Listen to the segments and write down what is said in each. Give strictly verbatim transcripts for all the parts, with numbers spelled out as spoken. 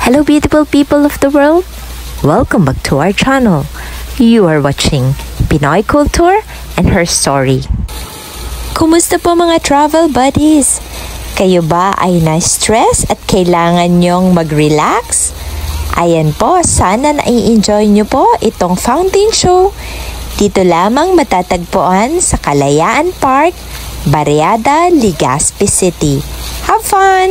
Hello beautiful people of the world! Welcome back to our channel. You are watching Pinoy Culture and Her Story. Kumusta po mga travel buddies? Kayo ba ay na-stress at kailangan nyong mag-relax? Ayan po, sana na-enjoy nyo po itong fountain show. Dito lamang matatagpuan sa Kalayaan Park, Barriada, Legazpi City. Have fun!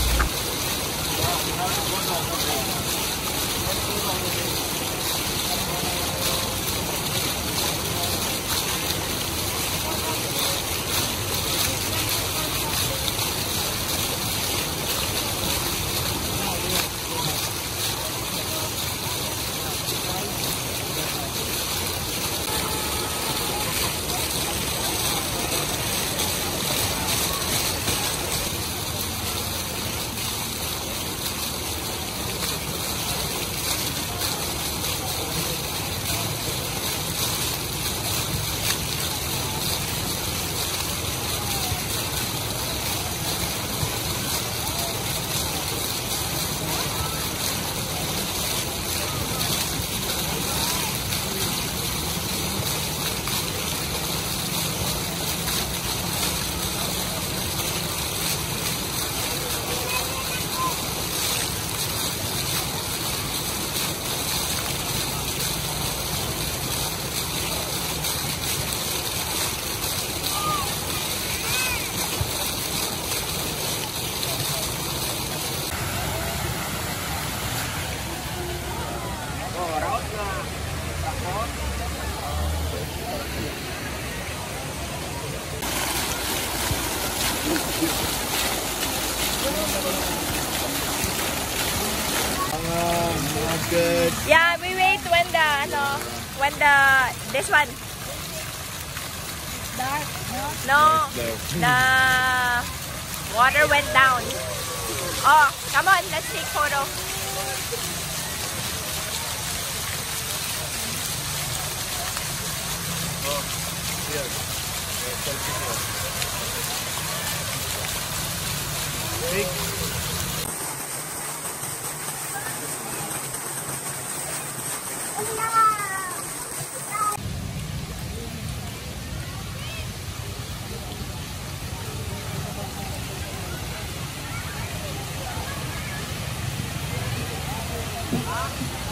Good. Yeah, we wait when the ano, when the this one dark. No, the water went down. Oh, come on, let's take photo. Oh, yes. Big. Ah.